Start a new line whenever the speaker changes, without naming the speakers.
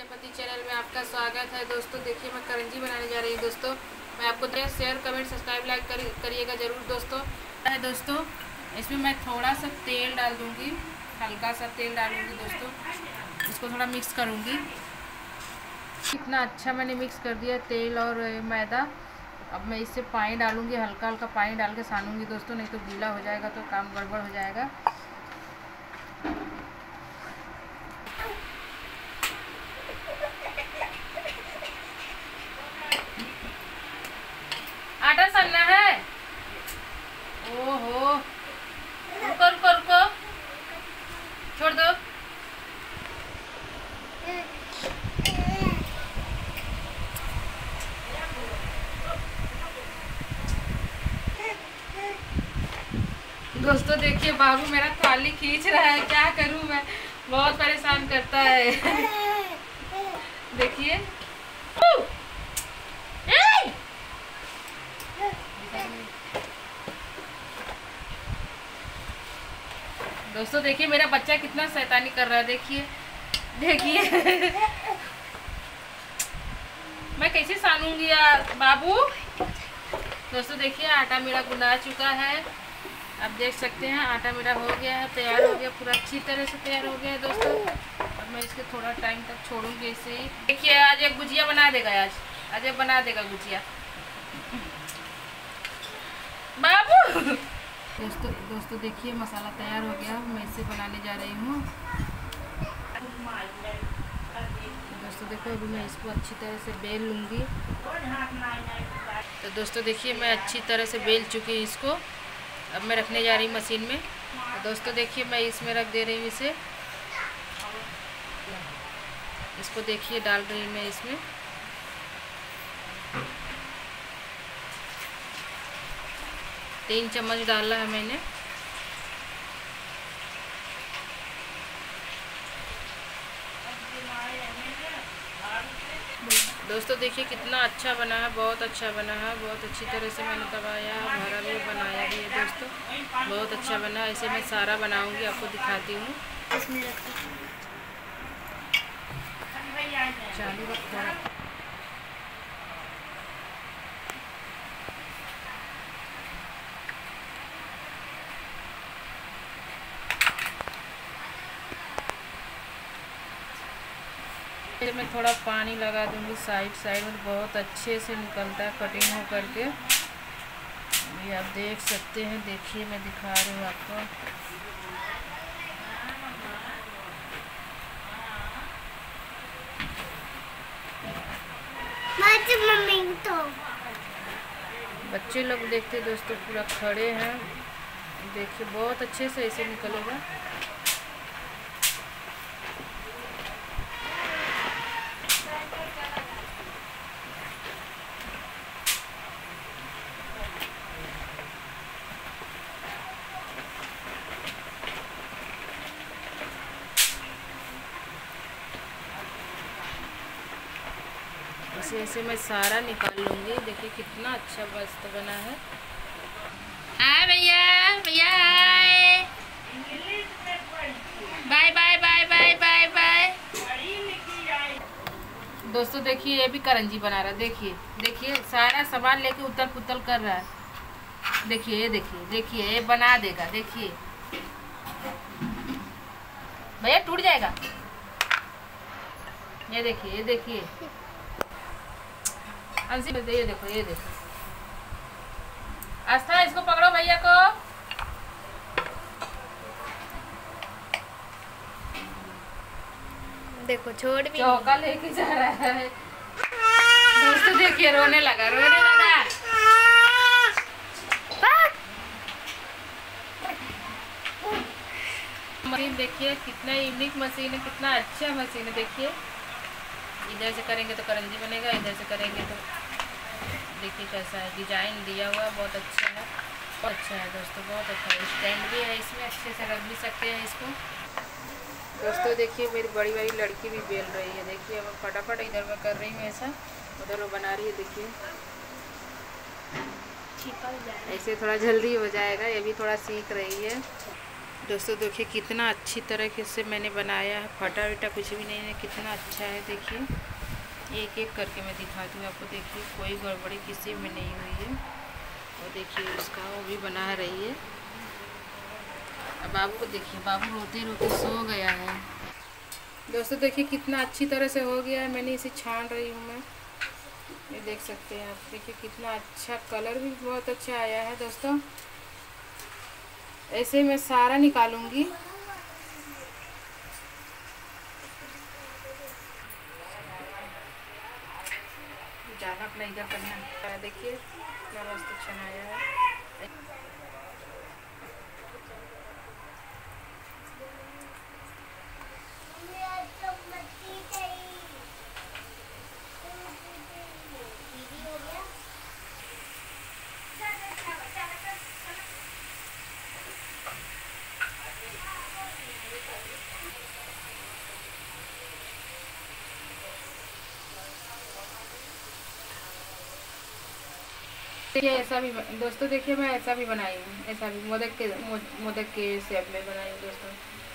Prajapati channel में आपका स्वागत है। दोस्तों देखिए मैं करंजी बनाने जा रही हूँ। दोस्तों मैं आपको शेयर कमेंट सब्सक्राइब लाइक करिएगा ज़रूर। दोस्तों इसमें मैं थोड़ा सा तेल डाल दूँगी, हल्का सा तेल डालूँगी। दोस्तों इसको थोड़ा मिक्स करूँगी। कितना अच्छा मैंने मिक्स कर दिया तेल और मैदा। अब मैं इससे पानी डालूँगी, हल्का हल्का पानी डाल के सानूँगी दोस्तों, नहीं तो गीला हो जाएगा तो काम गड़बड़ हो जाएगा। आटा सनना है। ओहो, रुको रुको रुको, छोड़ दो। दोस्तों देखिए बाबू मेरा थाली खींच रहा है, क्या करूं मैं, बहुत परेशान करता है। देखिए दोस्तों, देखिए मेरा बच्चा कितना शैतानी कर रहा है। देखिए देखिए मैं कैसे सानूंगी यार बाबू। दोस्तों देखिए आटा मेरा गुना चुका है, आप देख सकते हैं आटा मेरा हो गया है, तैयार हो गया, पूरा अच्छी तरह से तैयार हो गया है। दोस्तों अब मैं इसके थोड़ा टाइम तक छोड़ूंगी ऐसे ही। देखिए आज एक गुजिया बना देगा, आज एक बना देगा गुजिया बाबू। दोस्तों देखिए मसाला तैयार हो गया, मैं इसे बनाने जा रही हूँ। दोस्तों देखो अभी मैं इसको अच्छी तरह से बेल लूँगी। तो दोस्तों देखिए मैं अच्छी तरह से बेल चुकी हूँ इसको, अब मैं रखने जा रही हूँ मशीन में। तो दोस्तों देखिए मैं इसमें रख दे रही हूँ इसे, इसको देखिए डाल रही हूँ मैं इसमें। तीन चम्मच डाला है मैंने। दोस्तों देखिए कितना अच्छा बना है, बहुत अच्छा बना है, बहुत अच्छी तरह से मैंने दबाया, भरा भी, बनाया भी है। दोस्तों बहुत अच्छा बना, ऐसे मैं सारा बनाऊंगी, आपको दिखाती हूँ। चालू रखो। मैं थोड़ा पानी लगा दूंगी साइड में, बहुत अच्छे से निकलता है कटिंग हो करके। ये आप देख सकते हैं, देखिए मैं दिखा रही हूँ आपको। मम्मी तो बच्चे लोग देखते दोस्तों पूरा खड़े हैं, देखिए बहुत अच्छे से ऐसे निकलेगा। ऐसे मैं सारा निकाल लूँगी। देखिए कितना अच्छा मस्त बना है। हाँ भैया भैया, bye bye bye bye bye bye. दोस्तों देखिए ये भी करंजी बना रहा है। देखिए देखिए सारा सामान लेके उतल पुतल कर रहा है। देखिए ये देखिए देखिए ये बना देगा। देखिए भैया टूट जाएगा। ये देखिए ये देखिए अंशी, ये देखो ये देखो। आस्था इसको पकड़ो भैया को।
देखो छोड़ भी
चौका लेके जा रहा है। दोस्तों देखिए रोने लगा। मशीन देखिए कितना यूनिक मशीन है, कितना अच्छा मशीन है। देखिए इधर से करेंगे तो करंजी बनेगा, इधर से करेंगे तो देखिए कैसा है, डिजाइन दिया हुआ बहुत अच्छा है, बहुत अच्छा है दोस्तों, बहुत अच्छा है। स्टैंड भी है इसमें, अच्छे से रख भी सकते हैं इसको। दोस्तों देखिए मेरी बड़ी वाली लड़की भी बेल रही है। देखिए अब फटाफट इधर मैं कर रही हूँ ऐसा, उधर वो बना रही है। देखिए ऐसे थोड़ा जल्दी हो जाएगा, ये भी थोड़ा सीख रही है। दोस्तों देखिए कितना अच्छी तरीके से मैंने बनाया है, फटा विटा कुछ भी नहीं है, कितना अच्छा है। देखिए एक एक करके मैं दिखाती हूँ आपको। देखिए कोई गड़बड़ी किसी में नहीं हुई है। और देखिए उसका वो भी बना रही है। अब बाबू को देखिए, बाबू रोते रोते सो गया है। दोस्तों देखिए कितना अच्छी तरह से हो गया है। मैंने इसे छान रही हूँ मैं, ये देख सकते हैं आप। देखिए कितना अच्छा, कलर भी बहुत अच्छा आया है दोस्तों। ऐसे मैं सारा निकालूंगी। ज़्यादा अपना इधर करना है। देखिए कितना मस्त अच्छा आया है। देखिए ऐसा भी दोस्तों, देखिए मैं ऐसा भी बनाई हूँ, ऐसा भी मोदक के शेप में बनाई हूँ दोस्तों।